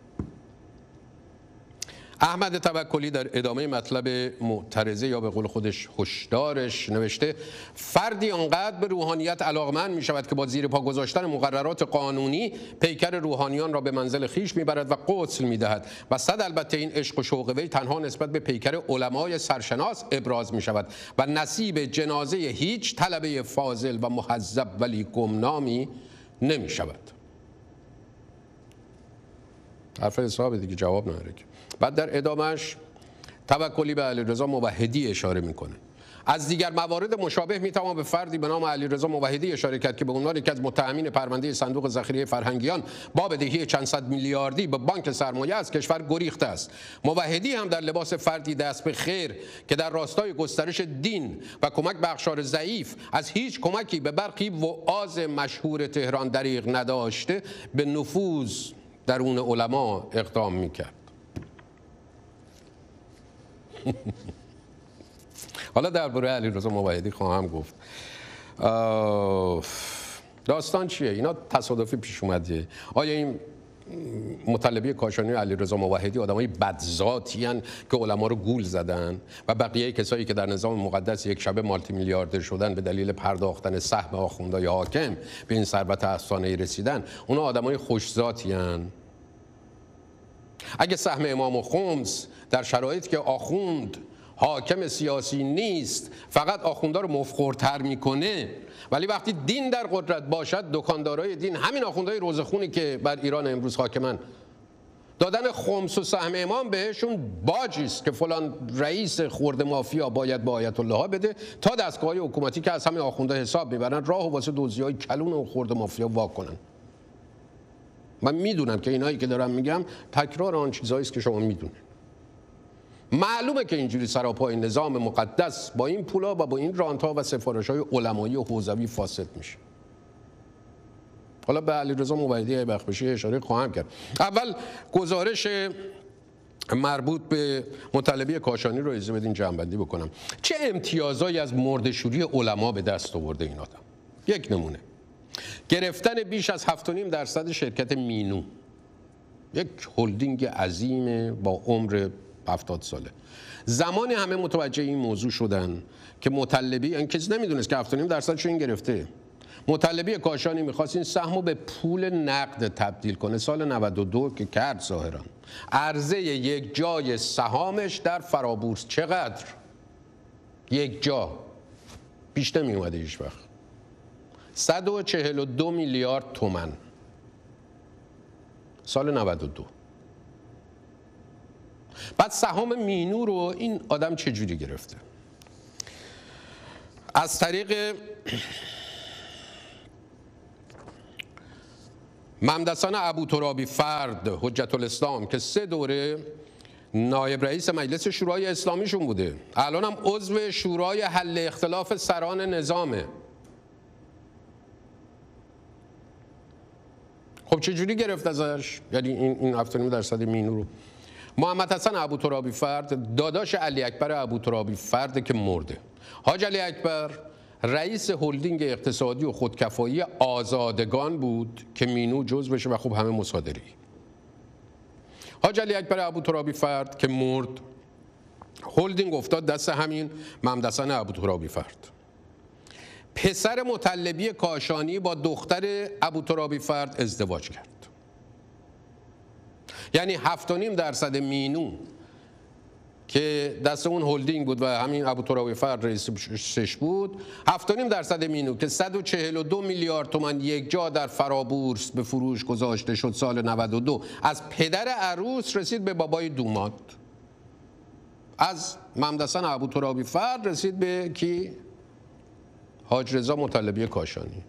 احمد توکلی در ادامه مطلب معترضه یا به قول خودش هشدارش نوشته فردی آنقدر به روحانیت علاقمند می شود که با زیر پا گذاشتن مقررات قانونی پیکر روحانیان را به منزل خیش می برد و غسل می دهد و صد البته این عشق و شوق وی تنها نسبت به پیکر علمای سرشناس ابراز می شود و نصیب جنازه هیچ طلبه فاضل و مهذب ولی گمنامی نمی شود. حرف حساب دیگه جواب نداره. بعد در ادامهش توکلی به علیرضا موحدی اشاره میکنه. از دیگر موارد مشابه میتوان به فردی به نام علیرضا موحدی اشاره کرد که به عنوان یکی از متهمین پرونده صندوق ذخیره فرهنگیان با بدهی چند صد میلیاردی به بانک سرمایه از کشور گریخته است. موحدی هم در لباس فردی دست به خیر که در راستای گسترش دین و کمک به اقشار ضعیف از هیچ کمکی به برخی وعاظ مشهور تهران دریغ نداشته، به نفوذ درون علما اقدام میکرد. حالا درباره علیرضا موحدی خواهم گفت. داستان چیه؟ اینا تصادفی پیش اومده. آیا این مطلبی کاشانی و علیرضا موحدی آدمای بدذاتی ان که علما رو گول زدن و بقیه کسایی که در نظام مقدس یک شبه مالتی میلیاردر شدن به دلیل پرداختن سهم آخوندهای حاکم به این ثروت افسانه‌ای رسیدن، اونا آدمای خوش‌ذاتی ان؟ اگه سهم امام و خمس در شرایطی که آخوند حاکم سیاسی نیست فقط آخوندا رو مفخورتر میکنه، ولی وقتی دین در قدرت باشد دکاندارای دین، همین آخوندهای روزخونی که بر ایران امروز حاکمن، دادن خمس و سهم امام بهشون باجی است که فلان رئیس خرد مافیا باید با آیت الله ها بده تا دستگاه‌های حکومتی که از همین آخوندا حساب میبرن راه و واسه دزدی‌های کلون و خرد مافیا وا کنن. من میدونم که اینایی که دارم میگم تکرار آن چیزایی است که شما میدونید. معلومه که اینجوری سراپای نظام مقدس با این پولا و با این رانت‌ها و سفارش‌های علمایی و حوزوی فاسد میشه. حالا به علیرضا موحدی بخشی اشاره خواهم کرد. اول گزارش مربوط به مطلبی کاشانی رو اجازه بدین جمع‌بندی بکنم. چه امتیازایی از مرده‌شوری علما به دست آورده این آدم؟ یک نمونه: گرفتن بیش از هفت و نیم درصد شرکت مینو، یک هلدینگ عظیم با عمر هفتاد ساله. زمان همه متوجه این موضوع شدن که مطلبی، این کسی نمیدونست که هفت و نیم درصدش این گرفته. مطلبی کاشانی میخواست این سهمو به پول نقد تبدیل کنه. سال نود و دو که کرد ظاهرا، عرضه یک جای سهامش در فرابورس چقدر؟ یک جا پیش نمی اومده هیچ وقت. صد و چهل و دو میلیارد تومان سال نود و دو. بعد سهام مینو رو این آدم چجوری گرفته؟ از طریق ممدسان ابوترابی فرد حجت الاسلام که سه دوره نایب رئیس مجلس شورای اسلامیشون بوده، الان هم عضو شورای حل اختلاف سران نظامه. خب چجوری گرفت ازش؟ یعنی این این هفت و نیم درصد مینو رو. محمد حسن ابوترابی فرد داداش علی اکبر ابوترابی فرد که مرده. حاج علی اکبر رئیس هلدینگ اقتصادی و خودکفایی آزادگان بود که مینو جزو بشه و خب همه مصادره. حاج علی اکبر ابوترابی فرد که مرد، هلدینگ افتاد دست همین ممدسن ابوترابی فرد. پسر مطلبی کاشانی با دختر ابوترابی فرد ازدواج کرد. یعنی هفت و نیم درصد مینو که دست اون هلدینگ بود و همین ابوترابی فرد رئیسش بود، هفت و نیم درصد مینو که صد و چهل و دو میلیارد تومان یک جا در فرابورس به فروش گذاشته شد سال نود و دو، از پدر عروس رسید به بابای دوماد، از ممدسن ابوترابی فرد رسید به کی؟ حاج رضا مطلبی کاشانی.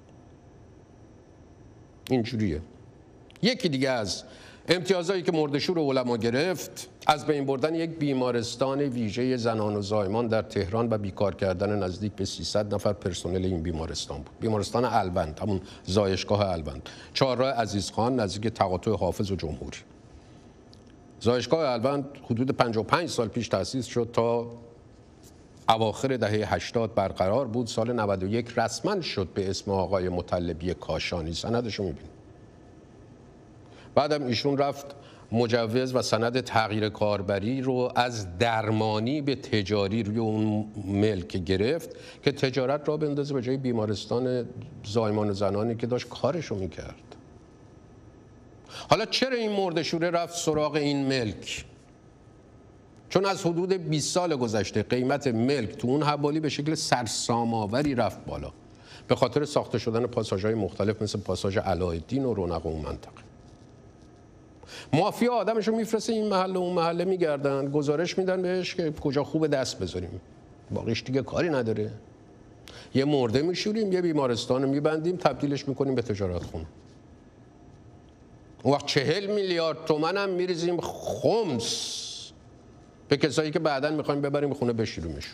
اینجوریه. یکی دیگه از امتیازایی که مرده‌شور علما گرفت، از بین بردن یک بیمارستان ویژه زنان و زایمان در تهران و بیکار کردن نزدیک به سیصد نفر پرسنل این بیمارستان بود. بیمارستان الوند، همون زایشگاه الوند، چهارراه عزیزخان نزدیک تقاطع حافظ و جمهوری. زایشگاه الوند حدود پنجاه و پنج سال پیش تأسیس شد تا اواخر دهه هشتاد برقرار بود. سال نود و یک رسما شد به اسم آقای مطلبی کاشانی. سندشو می‌بینید. بعدم ایشون رفت مجوز و سند تغییر کاربری رو از درمانی به تجاری روی اون ملک گرفت که تجارت را بندازه به جای بیمارستان زایمان زنانی که داشت کارشو میکرد. حالا چرا این مرده‌شوره رفت سراغ این ملک؟ چون از حدود بیست سال گذشته قیمت ملک تو اون حوالی به شکل سرسام‌آوری رفت بالا به خاطر ساخته شدن پاساژهای مختلف مثل پاساژ علاءالدین و رونق اون منطقه. مافیا آدمشو میفرسته این محل و اون محله میگردن، گزارش میدن بهش که کجا خوب دست بذاریم، باقیش دیگه کاری نداره. یه مرده میشوریم، یه بیمارستان رو میبندیم، تبدیلش میکنیم به تجارت خونه. اون وقت چهل میلیارد تومن هم میریزیم خمس به کسایی که بعداً میخوایم ببریم خونه بشوریمشون.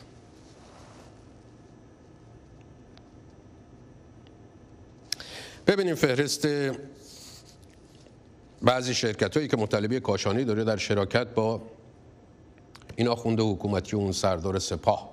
ببینیم فهرست بعضی شرکت‌هایی که مطالبه کاشانی داره در شراکت با این آخونده حکومتی و اون سردار سپاه.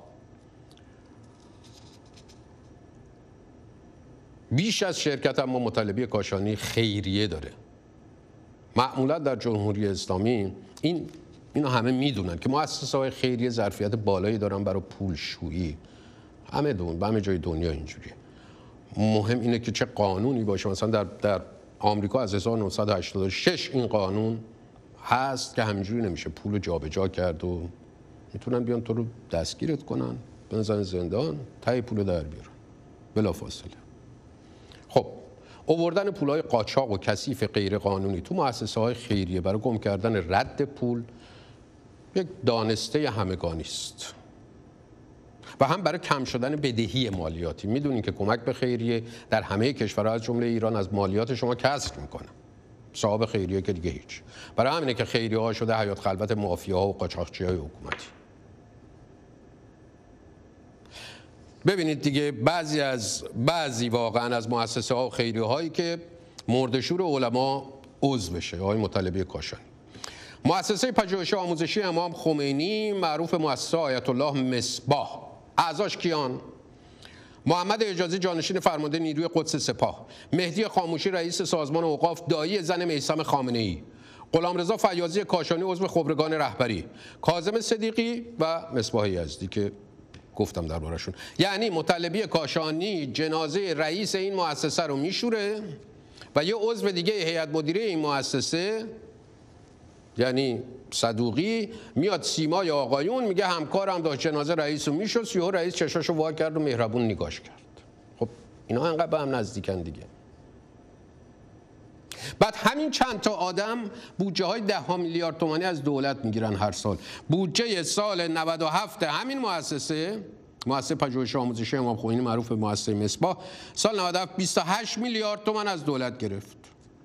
بیش از شرکت اما مطالبه کاشانی خیریه داره. معمولا در جمهوری اسلامی این اینو همه میدونن که مؤسسه‌های خیریه ظرفیت بالایی دارن برای پولشویی. همه دون همه جای دنیا اینجوریه. مهم اینه که چه قانونی باشه. مثلا در در آمریکا از هزار و نهصد و هشتاد و شش این قانون هست که همینجوری نمیشه پول جابجا کرد و میتونن بیان تو رو دستگیرت کنن، بنزن زندان، تای پول در بیارن بلافاصله. خب آوردن پولای قاچاق و کثیف غیر قانونی تو مؤسسه‌های خیریه برای گم کردن رد پول یک دانسته همگانی است و هم برای کم شدن بدهی مالیاتی. میدونین که کمک به خیریه در همه کشورها از جمله ایران از مالیات شما کسر میکنه. صاحب خیریه که دیگه هیچ. برای همینه که خیریه ها شده حیات خلوت مافیاها و قاچاقچی‌های حکومتی. ببینید دیگه بعضی از بعضی واقعا از مؤسسه ها و خیریه هایی که مردشور علما عضو بشه، آقای مطالبه کاشانی. مؤسسه پژوهش آموزشی امام خمینی معروف مؤسسه آیت الله مصباح، اعضاش کیان؟ محمد اجازی جانشین فرمانده نیروی قدس سپاه، مهدی خاموشی رئیس سازمان اوقاف دایی زن میثم خامنه‌ای، غلامرضا فیاضی کاشانی عضو خبرگان رهبری، کاظم صدیقی و مصباح یزدی که گفتم دربارشون. یعنی مطلبی کاشانی جنازه رئیس این مؤسسه رو میشوره و یه عضو دیگه هیئت مدیره این مؤسسه یعنی صدوقی میاد سیمای آقایون میگه همکارم داشت جنازه رئیس رو میشست، یهو رئیس چشاشو وا کرد و مهربون نگاش کرد. خب اینا انقدر به هم نزدیکن دیگه. بعد همین چند تا آدم بودجه های ده ها میلیارد تومانی از دولت میگیرن هر سال. بودجه سال نود و هفت همین مؤسسه مؤسسه پژوهش آموزشی امام خمینی معروف به مؤسسه مصباح سال نود و هفت بیست و هشت میلیارد تومان از دولت گرفت.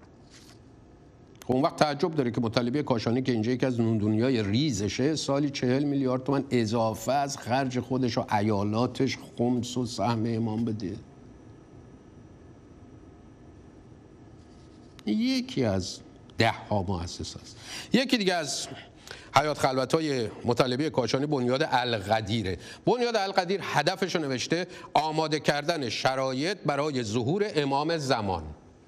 خب اون وقت تعجب داره که مطالبه کاشانی که اینجا یکی از نون دنیای ریزشه سالی چهل میلیارد تومان اضافه از خرج خودش و ایالاتش خمس و سهم امام بده. یکی از ده ها مؤسسه است. یکی دیگه از حیات خلوت‌های مطالبه کاشانی بنیاد القدیره. بنیاد القدیر هدفش رو نوشته آماده کردن شرایط برای ظهور امام زمان.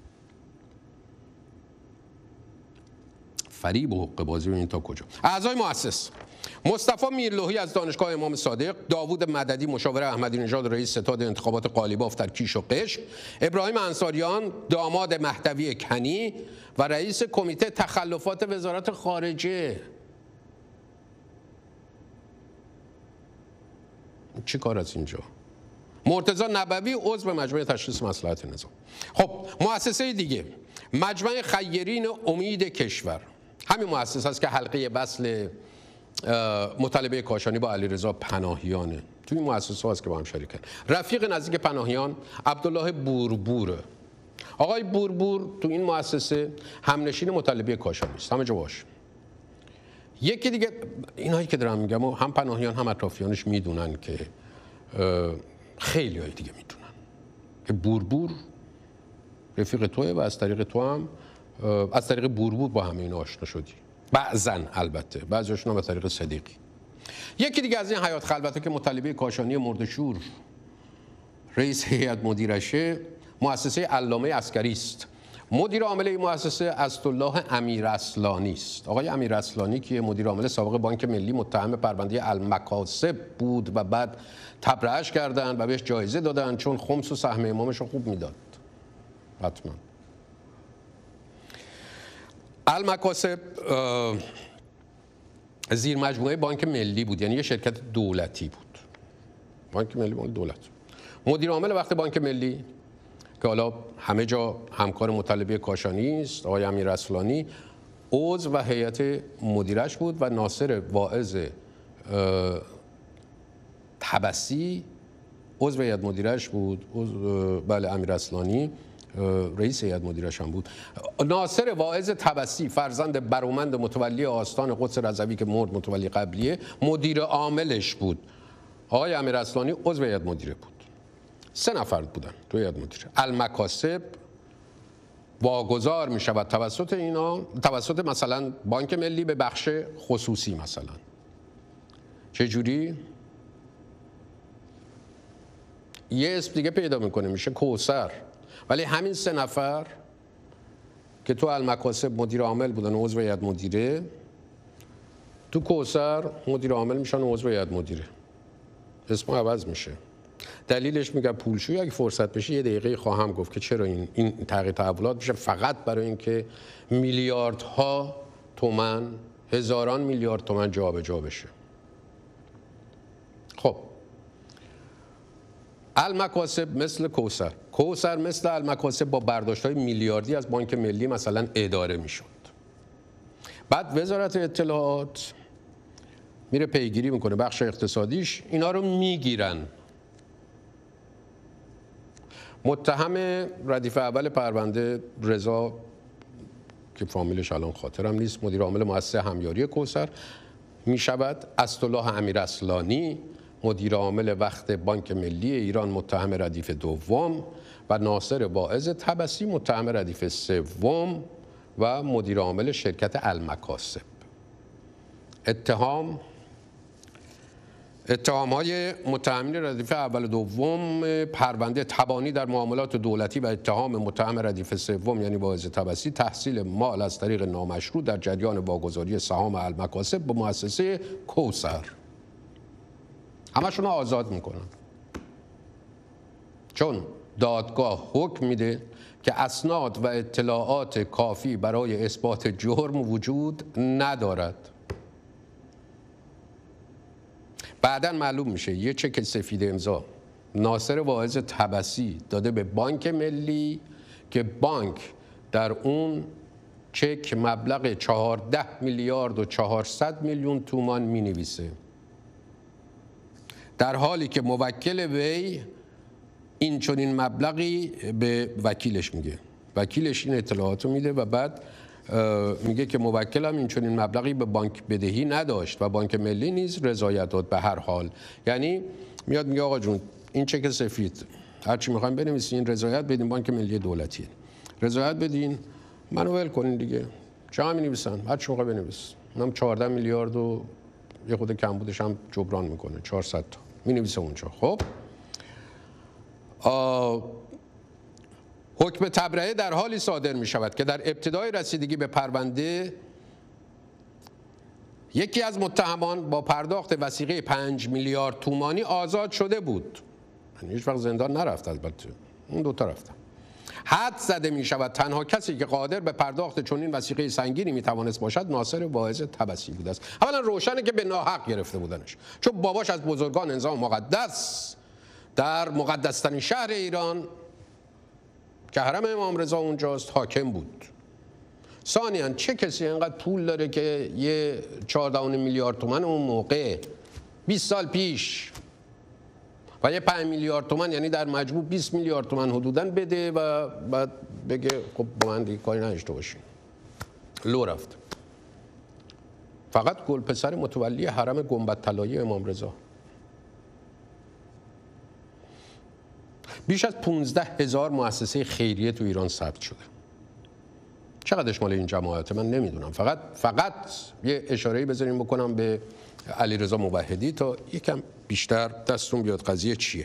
فریب و حقه بازی این تا کجا؟ اعضای مؤسس: مصطفی میرلوحی از دانشگاه امام صادق، داوود مددی مشاور احمدی نژاد رئیس ستاد انتخابات قالیباف در کیش و قشم، ابراهیم انصاریان داماد مهدوی کنی و رئیس کمیته تخلفات وزارت خارجه. چی کار از اینجا؟ مرتضی نبوی عضو مجمع تشخیص مصلحت نظام. خب مؤسسه دیگه مجمع خیرین امید کشور، همین مؤسسه است که حلقه وصل مطالبه کاشانی با علیرضا پناهیانه. توی این مؤسسه هست که با هم شریکن. رفیق نزدیک پناهیان عبدالله بوربوره. آقای بوربور تو این مؤسسه همنشین مطالبه کاشانی است، همه جا باشه. یکی دیگه اینایی که دارم میگم هم پناهیان هم اطرافیانش میدونن که خیلی های دیگه میدونن که بوربور رفیق توه و از طریق تو هم از طریق بوربور با همه اینا آشنا شدی. بعضن البته بعضیشون به طریق صدیقی. یکی دیگه از این حیات خلوته که مطالبه کاشانی مردشور رئیس هیئت مدیرشه مؤسسه علامه عسکری است. مدیر عامل این مؤسسه اسدالله امیراصلانی است. آقای امیراصلانی که مدیر عامل سابق بانک ملی متهم پرونده المکاسب بود و بعد تبرئه‌اش کردن و بهش جایزه دادن چون خمس و سهم امامش رو خوب میداد. حتما المکاسب زیر مجموعه بانک ملی بود، یعنی یه شرکت دولتی بود. بانک ملی بود دولت. مدیر عامل وقت بانک ملی که حالا همه جا همکار مطالبه کاشانی است آقای امیراصلانی عضو و هیئت مدیرش بود و ناصر واعظ طبسی عضو هیئت مدیرش بود. بله، امیر اصلانی رئیس هیئت مدیرش هم بود. ناصر واعظ طبسی فرزند برومند متولی آستان قدس رضوی که مرد، متولی قبلیه، مدیر عاملش بود. آقای امیر اصلانی عضو هیئت مدیره بود. سه نفر بودن تو هیئت مدیره. المکاسب واگذار می شود توسط اینا، توسط مثلا بانک ملی به بخش خصوصی. مثلا چه جوری؟ یه اسم دیگه پیدا میکنه، میشه کوثر. ولی همین سه نفر که تو المکاسب مدیر عامل بودن و عضو هیئت مدیره، تو کوثر مدیر عامل میشن و عضو هیئت مدیره. اسم عوض میشه. دلیلش میگم پولشویی. اگه فرصت بشه یه دقیقه خواهم گفت که چرا این این تغییر تحولات میشه، فقط برای اینکه میلیاردها تومان، هزاران میلیارد تومان جابجا بشه. خب المکاسب مثل کوثر، کوثر مثل المکاسب با برداشت‌های میلیاردی از بانک ملی مثلا اداره میشد. بعد وزارت اطلاعات میره پیگیری میکنه، بخش اقتصادیش اینا رو میگیرن. متهم ردیف اول پرونده رضا که فامیلش الان خاطرم نیست، مدیر عامل مؤسسه همیاری کوثر میشود. اسدالله امیر اصلانی مدیر عامل وقت بانک ملی ایران متهم ردیف دوم و ناصر واعظ طبسی متهم ردیف سوم و مدیر عامل شرکت المکاسب. اتهام اتهام های متهمین ردیف اول و دوم پرونده تبانی در معاملات دولتی و اتهام متهم ردیف سوم یعنی واعظ طبسی تحصیل مال از طریق نامشروع در جریان واگذاری سهام المکاسب به مؤسسه کوثر. همشون رو آزاد میکنن چون دادگاه حکم میده که اسناد و اطلاعات کافی برای اثبات جرم وجود ندارد. بعداً معلوم میشه یه چک سفید امضا ناصر واعظ طبسی داده به بانک ملی که بانک در اون چک مبلغ چهارده میلیارد و چهارصد میلیون تومان مینویسه، در حالی که موکل وی این چنین مبلغی به وکیلش میگه. وکیلش این اطلاعاتو میده و بعد میگه که موکلم این چنین مبلغی به بانک بدهی نداشت و بانک ملی نیز رضایت داد به هر حال. یعنی میاد میگه آقا جون این چک سفید هرچی میخوایم بنویسین رضایت بدین، بانک ملی دولتیه، رضایت بدین، منو ول کنین دیگه. چقدر می‌نویسن؟ هر چی موقع بنویس. اونم چهارده میلیارد و یه خود کم بودش هم جبران میکنه، چهارصد تا می‌نویسه اونجا. خب حکم تبرئه در حالی صادر می شود که در ابتدای رسیدگی به پرونده یکی از متهمان با پرداخت وثیقه پنج میلیارد تومانی آزاد شده بود. یعنی هیچ وقت زندان نرفت، البته اون دوتا رفتن. حد زده می شود تنها کسی که قادر به پرداخت چنین وثیقه سنگینی می توانست باشد ناصر واعظ طبسی بوده است. اولا روشنه که به ناحق گرفته بودنش، چون باباش از بزرگان نظام مقدس در مقدسترین شهر ایران که حرم امام رضا اونجاست حاکم بود. ثانیاً چه کسی اینقدر پول داره که یه چهارده میلیارد تومان اون موقع بیست سال پیش و یه پنج میلیارد تومان یعنی در مجموع بیست میلیارد تومان حدوداً بده و بعد بگه خب با من دیگه کاری نداشته باشین. لو رفت. فقط گل پسر متولی حرم گنبد طلایی امام رضا. بیش از پانزده هزار مؤسسه خیریه تو ایران ثبت شده. چقدرش مال این جماعته من نمیدونم. فقط فقط یه اشاره‌ای بذاریم بکنم به علیرضا موحدی تا یکم بیشتر دستون بیاد قضیه چیه.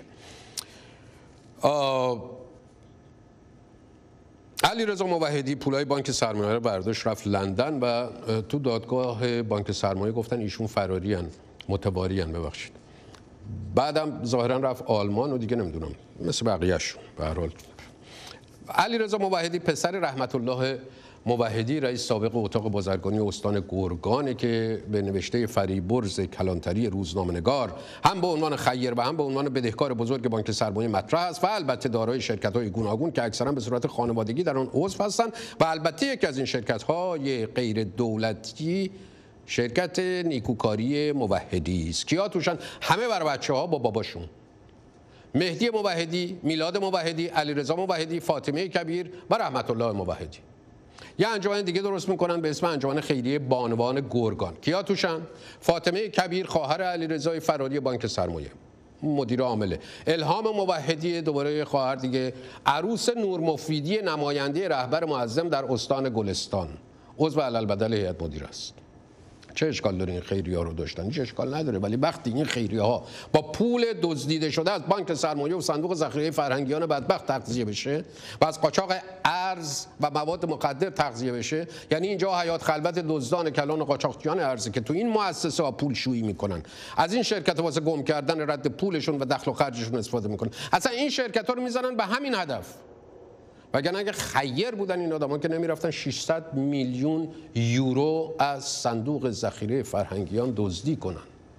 علیرضا موحدی پولای بانک سرمایه رو برداشت رفت لندن و تو دادگاه بانک سرمایه گفتن ایشون فراری ان، متواری ان، ببخشید. بعدم ظاهرا رفت آلمان و دیگه نمیدونم مثل بقیه‌شون. به هر حال علیرضا موحدی پسر رحمت الله موحدی رئیس سابق اتاق بازرگانی استان گرگانه که به نوشته فریبرز کلانتری روزنامه‌نگار هم به عنوان خیر و هم به عنوان بدهکار بزرگ بانک سرمایه مطرح است و البته دارای شرکت‌های گوناگون که اکثرا به صورت خانوادگی در آن عضو هستند و البته یکی از این شرکت‌های غیر دولتی شرکت نیکوکاری موحدی است. کیا توشن؟ همه بر بچه‌ها با باباشون. مهدی موحدی، میلاد موحدی، علیرضا موحدی، فاطمه کبیر و رحمت الله موحدی. یه انجمن دیگه درست میکنن به اسم انجمن خیریه بانوان گرگان. کیا توشن؟ فاطمه کبیر خواهر علیرضا فراری بانک سرمایه، مدیر عامله. الهام موحدی دوباره خواهر دیگه، عروس نور مفیدی نماینده رهبر معظم در استان گلستان، عضو علالبدل هیئت مدیره است. چه اشکال داره این خیریه ها رو داشتن؟ هیچ اشکال نداره. ولی وقتی این خیریه ها با پول دزدیده شده از بانک سرمایه و صندوق ذخیره فرهنگیان بدبخت تغذیه بشه و از قاچاق ارز و مواد مخدر تغذیه بشه، یعنی اینجا حیات خلوت دزدان کلان و قاچاقچیان ارزه که تو این مؤسسه ها پول شویی میکنن، از این شرکت واسه گم کردن رد پولشون و دخل و خرجشون استفاده میکنن. اصلا این شرکت ها رو میزنن به همین هدف. وگرنه اگه خیر بودن این آدمان که نمیرفتن ششصد میلیون یورو از صندوق ذخیره فرهنگیان دزدی کنن.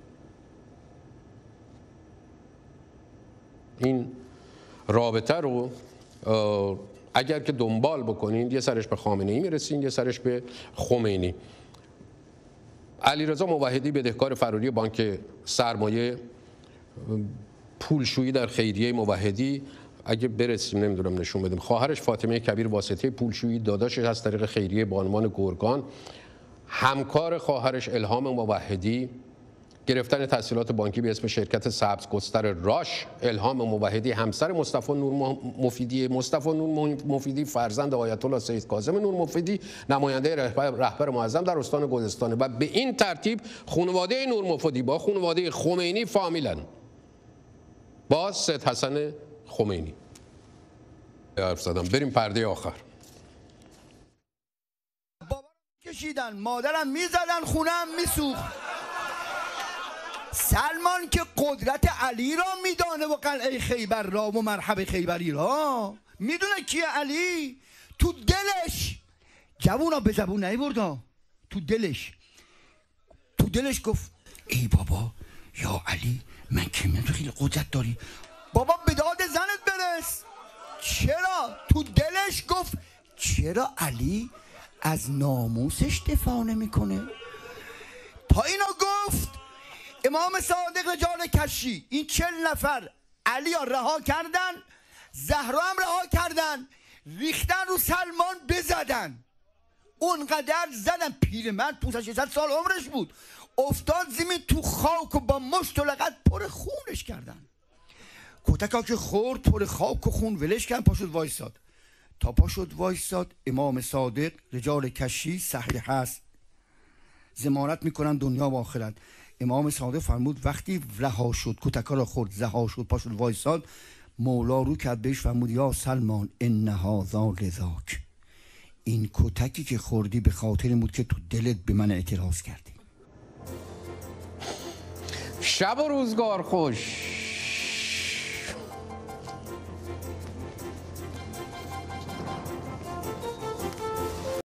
این رابطه رو اگر که دنبال بکنین یه سرش به خامنه‌ای میرسین، یه سرش به خمینی. علیرضا موحدی بدهکار فراری بانک سرمایه، پولشویی در خیریه موحدی، اگه برسیم نمیدونم نشون بدیم. خواهرش فاطمه کبیر واسطه پولشویی، داداشش از طریق خیریه بانوان گرگان، همکار خواهرش الهام موحدی، گرفتن تسهیلات بانکی به اسم شرکت سبزگستر راش. الهام موحدی همسر مصطفی نور مفیدی، مصطفی نور مفیدی فرزند آیت الله سید کاظم نور مفیدی، نماینده رهبر, رهبر معظم در استان گلستان. و به این ترتیب خانواده نور مفیدی با خانواده خمینی فامیلن، با سید حسن خمینی. حرف زدم. بریم پرده آخر. بابا کشیدن، مادرم میزدن، خونم میسوخت. سلمان که قدرت علی را میدانه و قلعه خیبر را و مرحب خیبری را میدونه کیه علی. تو دلش جوونا به زبون نیورد، تو دلش تو دلش گفت ای بابا یا علی من که من تو خیلی قدرت داری بابا به داد زنت برس. چرا؟ تو دلش گفت چرا علی از ناموسش دفاع نمیکنه؟ تا اینو گفت امام صادق رجال کشی این چل نفر علی ها رها کردن، زهرا هم رها کردن، ریختن رو سلمان بزدن. اونقدر زدن پیرمرد پانصد ششصد سال عمرش بود، افتاد زمین تو خاک و با مشت و لغت پر خونش کردن. کتکا که خورد پر خاک و خون ولش کردن، پاشد وایساد. تا پاشد وایساد امام صادق رجال کشی صحیح هست، ضمانت میکنن دنیا و آخرت. امام صادق فرمود وقتی رها شد، کتکا را خورد، رها شد، پاشد وایساد، مولا رو کرد بهش فرمود یا سلمان ان هذا لذاک، این کتکی که خوردی به خاطر بود که تو دلت به من اعتراض کردی. شب و روزگار خوش.